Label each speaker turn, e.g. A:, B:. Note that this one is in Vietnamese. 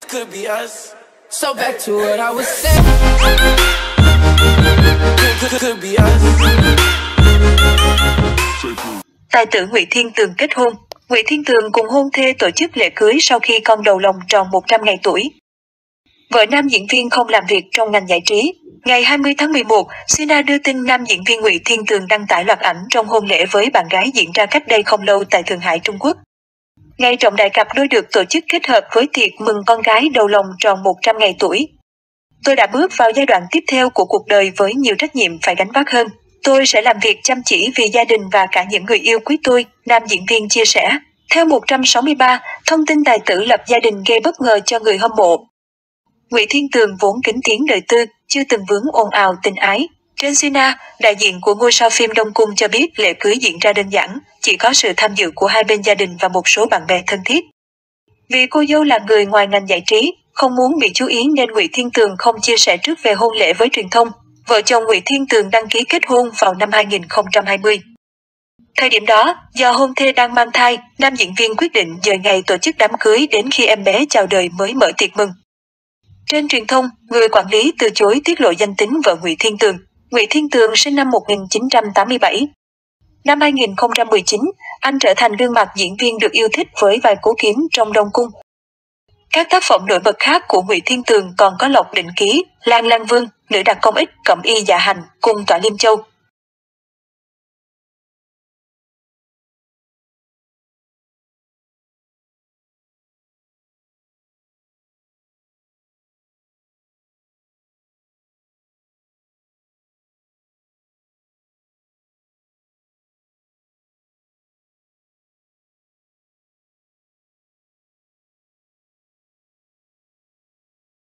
A: Could be us. So back to what I was saying. Could be us.
B: Tài tử Ngụy Thiên Tường kết hôn. Ngụy Thiên Tường cùng hôn thê tổ chức lễ cưới sau khi con đầu lòng tròn 100 ngày tuổi. Vợ nam diễn viên không làm việc trong ngành giải trí. Ngày 20 tháng 11, Sina đưa tin nam diễn viên Ngụy Thiên Tường đăng tải loạt ảnh trong hôn lễ với bạn gái diễn ra cách đây không lâu tại Thượng Hải, Trung Quốc. Ngày trọng đại cặp đôi được tổ chức kết hợp với tiệc mừng con gái đầu lòng tròn 100 ngày tuổi. Tôi đã bước vào giai đoạn tiếp theo của cuộc đời với nhiều trách nhiệm phải gánh vác hơn. Tôi sẽ làm việc chăm chỉ vì gia đình và cả những người yêu quý tôi, nam diễn viên chia sẻ. Theo 163, thông tin tài tử lập gia đình gây bất ngờ cho người hâm mộ. Ngụy Thiên Tường vốn kính tiếng đời tư, chưa từng vướng ồn ào tình ái. Trên Sina, đại diện của ngôi sao phim Đông Cung cho biết lễ cưới diễn ra đơn giản, chỉ có sự tham dự của hai bên gia đình và một số bạn bè thân thiết. Vì cô dâu là người ngoài ngành giải trí, không muốn bị chú ý nên Ngụy Thiên Tường không chia sẻ trước về hôn lễ với truyền thông. Vợ chồng Ngụy Thiên Tường đăng ký kết hôn vào năm 2020. Thời điểm đó, do hôn thê đang mang thai, nam diễn viên quyết định dời ngày tổ chức đám cưới đến khi em bé chào đời mới mở tiệc mừng. Trên truyền thông, người quản lý từ chối tiết lộ danh tính vợ Ngụy Thiên Tường. Ngụy Thiên Tường sinh năm 1987. Năm 2019, anh trở thành gương mặt diễn viên được yêu thích với vai Cố Kiếm trong Đông Cung. Các tác phẩm nổi bật khác của Ngụy Thiên Tường còn có Lộc Định Ký, Lan Lang Vương, Nữ Đặc Công Ích, Cẩm Y Dạ Hành cùng Tọa Liêm Châu.